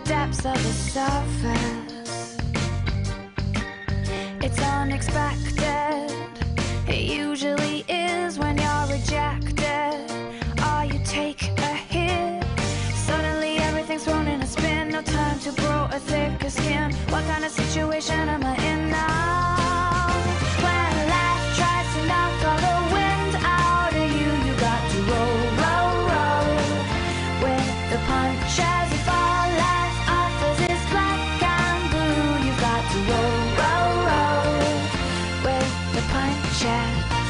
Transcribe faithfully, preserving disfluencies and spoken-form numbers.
depths of the surface. It's unexpected. It usually is when you're rejected, or you take a hit. Suddenly everything's thrown in a spin. No time to grow a thicker skin. What kind of situation am I in now? When life tries to knock all the wind out of you, you got to roll, roll, roll with the punches. If all life offers is black and blue, you got to roll, roll, roll with the punches.